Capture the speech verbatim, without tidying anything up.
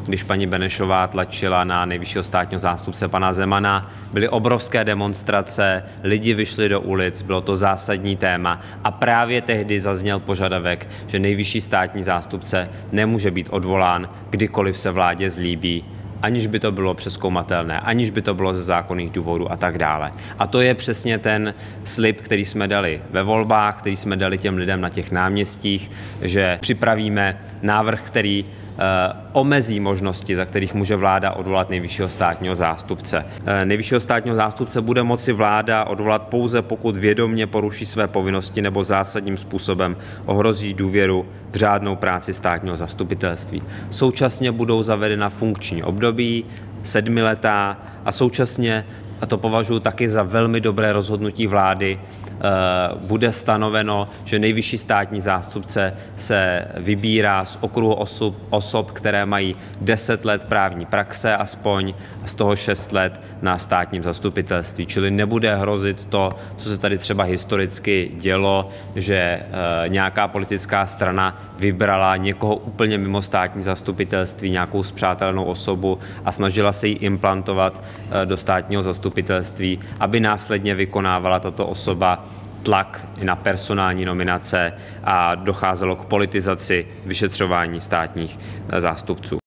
když paní Benešová tlačila na nejvyššího státního zástupce pana Zemana. Byly obrovské demonstrace, lidi vyšli do ulic, bylo to zásadní téma a právě tehdy zazněl požadavek, že nejvyšší státní zástupce nemůže být odvolán, kdykoliv se vládě zlíbí, aniž by to bylo přezkoumatelné, aniž by to bylo ze zákonných důvodů a tak dále. A to je přesně ten slib, který jsme dali ve volbách, který jsme dali těm lidem na těch náměstích, že připravíme návrh, který omezí možnosti, za kterých může vláda odvolat nejvyššího státního zástupce. Nejvyššího státního zástupce bude moci vláda odvolat pouze, pokud vědomě poruší své povinnosti nebo zásadním způsobem ohrozí důvěru v řádnou práci státního zastupitelství. Současně budou zavedena funkční období, sedmiletá, a současně, a to považuji taky za velmi dobré rozhodnutí vlády, bude stanoveno, že nejvyšší státní zástupce se vybírá z okruhu osob, osob, které mají deset let právní praxe aspoň, a z toho šest let na státním zastupitelství. Čili nebude hrozit to, co se tady třeba historicky dělo, že nějaká politická strana vybrala někoho úplně mimo státní zastupitelství, nějakou spřátelenou osobu a snažila se ji implantovat do státního zastupitelství, aby následně vykonávala tato osoba tlak na personální nominace a docházelo k politizaci vyšetřování státních zástupců.